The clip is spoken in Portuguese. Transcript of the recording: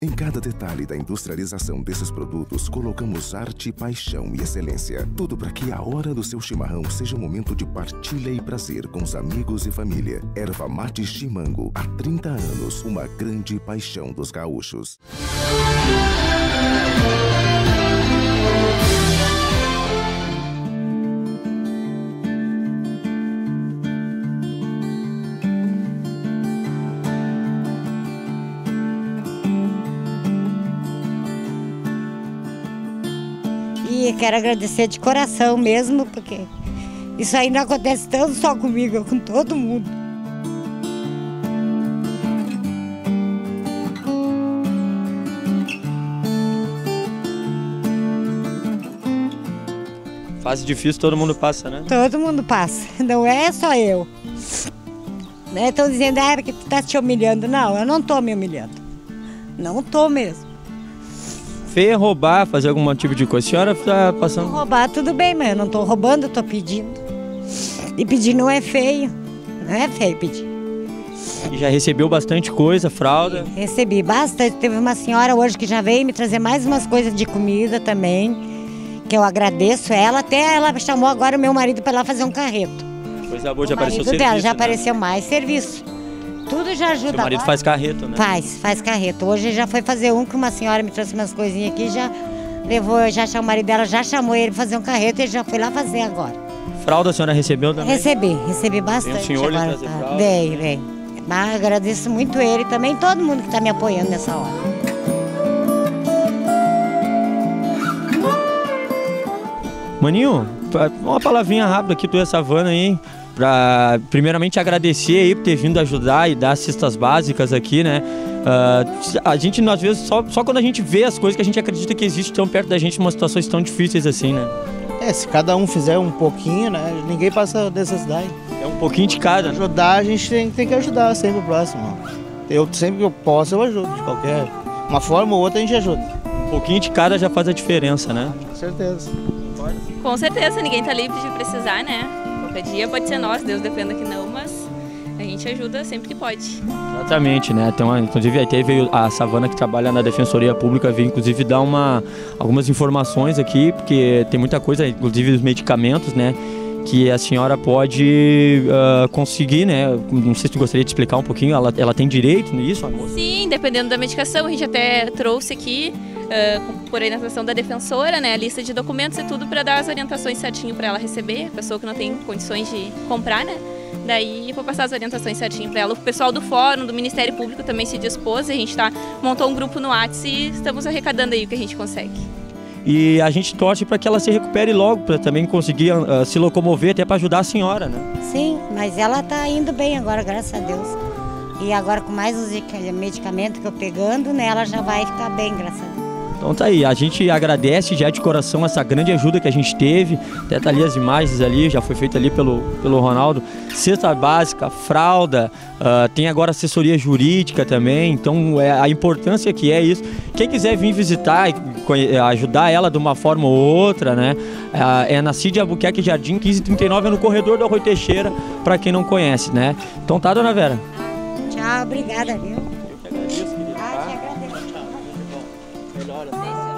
Em cada detalhe da industrialização desses produtos, colocamos arte, paixão e excelência. Tudo para que a hora do seu chimarrão seja um momento de partilha e prazer com os amigos e família. Erva Mate Chimango, há 30 anos, uma grande paixão dos gaúchos. E quero agradecer de coração mesmo, porque isso aí não acontece tanto só comigo, é com todo mundo. Fase difícil, todo mundo passa, né? Todo mundo passa, não é só eu. Estão dizendo, que tu tá te humilhando. Não, eu não tô me humilhando. Não tô mesmo. Feio é roubar, fazer algum tipo de coisa. A senhora está passando... Roubar tudo bem, mas eu não estou roubando, eu estou pedindo. E pedir não é feio. Não é feio pedir. E já recebeu bastante coisa, fralda? Recebi bastante. Teve uma senhora hoje que já veio me trazer mais umas coisas de comida também, que eu agradeço ela. Até ela chamou agora o meu marido para lá fazer um carreto. Coisa boa, já apareceu serviço, dela, já né? Apareceu mais serviço. Tudo já ajuda. Seu marido agora. Faz carreto, né? Faz carreto. Hoje já foi fazer que uma senhora me trouxe umas coisinhas aqui, já levou, já chamou o marido dela, já chamou ele para fazer um carreto e ele já foi lá fazer agora. Fralda a senhora recebeu também? Recebi bastante. Tem um senhor agora. de trazer fralda? Vem. Mas agradeço muito ele e também todo mundo que está me apoiando nessa hora. Maninho, uma palavrinha rápida aqui, tu e a Savana aí. Pra primeiramente agradecer aí por ter vindo ajudar e dar cestas básicas aqui, né? A gente, às vezes, só quando a gente vê as coisas que a gente acredita que existe tão perto da gente, em umas situações tão difíceis assim, né? Se cada um fizer um pouquinho, né? Ninguém passa necessidade. É um pouquinho de cada. Ajudar, a gente tem que ajudar sempre o próximo. Eu sempre que eu posso, eu ajudo. De qualquer uma forma ou outra, a gente ajuda. Um pouquinho de cada já faz a diferença, né? Com certeza. Com certeza, ninguém tá livre de precisar, né? Qualquer dia pode ser nós, Deus defenda que não, mas a gente ajuda sempre que pode. Exatamente, né? Então, inclusive até veio a Savana, que trabalha na Defensoria Pública, veio inclusive dar algumas informações aqui, porque tem muita coisa, inclusive os medicamentos, né? Que a senhora pode conseguir, né? Não sei se tu gostaria de explicar um pouquinho, ela tem direito nisso, amor? Sim, dependendo da medicação, a gente até trouxe aqui, por orientação da defensora, né? A lista de documentos e tudo para dar as orientações certinho para ela receber, a pessoa que não tem condições de comprar, né? Daí eu vou passar as orientações certinho para ela. O pessoal do Fórum, do Ministério Público também se dispôs, a gente montou um grupo no WhatsApp e estamos arrecadando aí o que a gente consegue. E a gente torce para que ela se recupere logo, para também conseguir se locomover, até para ajudar a senhora, né? Sim, mas ela está indo bem agora, graças a Deus. E agora com mais os medicamentos que eu pegando, né, ela já vai ficar bem, graças a Deus. Então tá aí, a gente agradece já de coração essa grande ajuda que a gente teve, até tá ali as imagens ali, já foi feita ali pelo Ronaldo, cesta básica, fralda, tem agora assessoria jurídica também, então a importância que é isso. Quem quiser vir visitar e ajudar ela de uma forma ou outra, né, é na Cid Albuquerque Jardim 1539, é no corredor do Arroio Teixeira, para quem não conhece, né. Então tá, dona Vera? Tchau, obrigada, viu? Eu que agradeço, querida. Te agradeço. Melhor.